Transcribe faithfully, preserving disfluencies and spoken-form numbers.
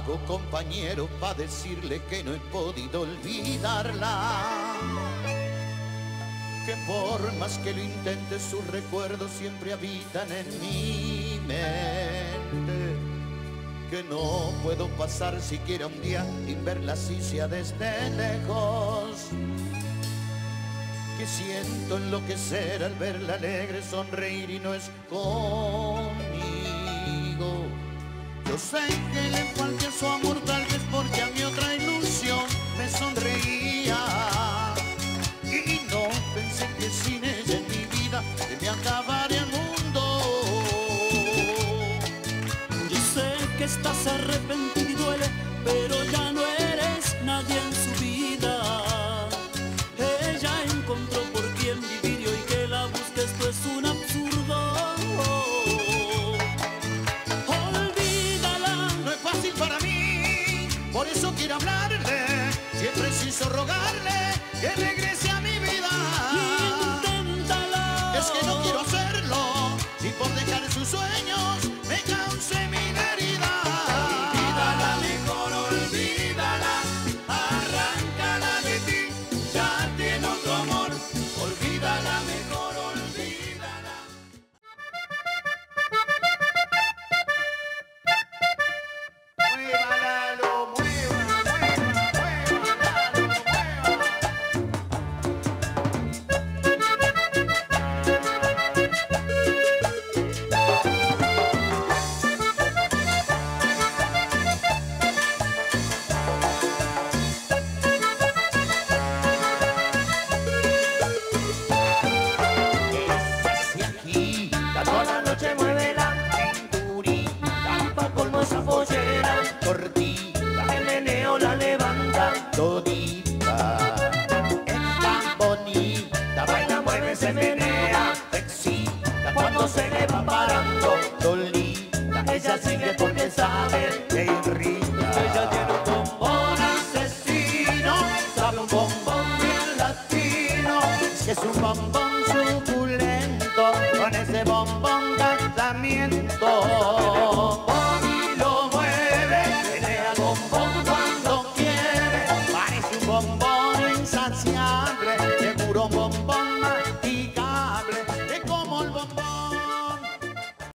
hago, compañero, pa' decirle que no he podido olvidarla? Que por más que lo intente, sus recuerdos siempre habitan en mi mente. Que no puedo pasar siquiera un día sin verla así sea desde lejos. Que siento enloquecer al verla alegre, sonreír y no es conmigo. Yo sé que le falta su amor, tal vez porque a mi otra ilusión me sonreía. Y no pensé que sin ella en mi vida se me acabaría el mundo. Yo sé que estás arrepentido y duele